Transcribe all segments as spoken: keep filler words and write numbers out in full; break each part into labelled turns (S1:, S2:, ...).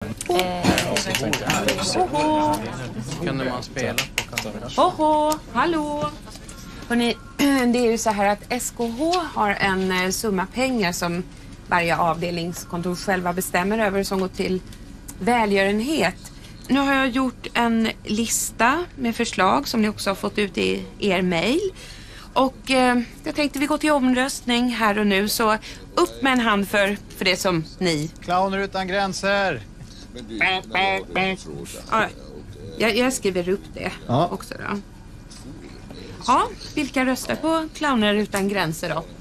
S1: Hoho!
S2: Kunde man spela på kontoret?
S1: Hoho! Hallå! Hörrni, det är ju så här att S K H har en eh, summa pengar som varje avdelningskontor själva bestämmer över som går till välgörenhet. Nu har jag gjort en lista med förslag som ni också har fått ut i er mejl. Och eh, jag tänkte vi går till omröstning här och nu, så upp med en hand för, för det som ni.
S3: Clowner utan gränser.
S1: Ja, jag, jag skriver upp det
S3: Ja.
S1: också då. Ja, vilka röstar på Clowner utan gränser då?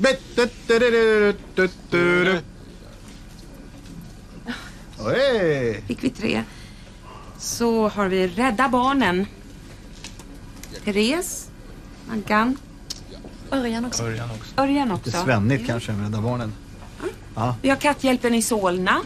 S3: Oj.
S1: Fick vi tre. Så har vi Rädda Barnen. Therese, Maggan,
S4: Örjan också.
S2: Örjan också.
S1: Örjan
S3: Det
S1: också.
S3: är svennigt kanske med Rädda Barnen. Ja.
S1: Vi har Katthjälpen i Solna.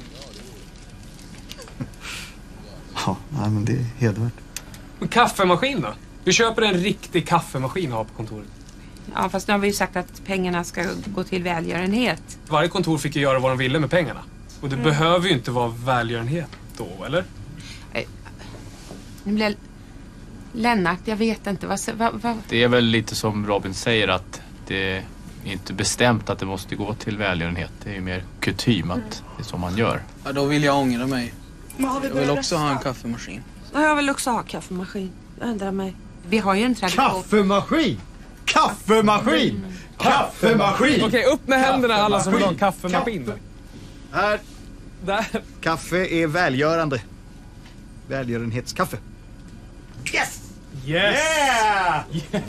S3: Ja, nej, men det är hedervärt.
S5: Kaffemaskin då? Vi köper en riktig kaffemaskin och har på kontoret.
S1: Ja, fast nu har vi ju sagt att pengarna ska gå till välgörenhet.
S5: Varje kontor fick ju göra vad de ville med pengarna. Och det mm. behöver ju inte vara välgörenhet då, eller?
S1: Nu blir Lennart, jag vet inte. Vad, vad, vad...
S2: Det är väl lite som Robin säger, att det är inte bestämt att det måste gå till välgörenhet. Det är ju mer kutym att det är som man gör.
S6: Ja, då vill jag ångra mig. Jag vill också ha en kaffemaskin.
S1: Ja, jag vill också ha kaffemaskin. Jag ändrar mig. Vi har ju en tradition.
S3: Kaffemaskin! Kaffemaskin! Mm. Kaffemaskin!
S5: Okej, upp med händerna alla som vill ha en kaffemaskin.
S3: Kaffe. Här.
S5: Där.
S3: Kaffe är välgörande. Välgörenhetskaffe.
S5: Yes! Yes! Yeah!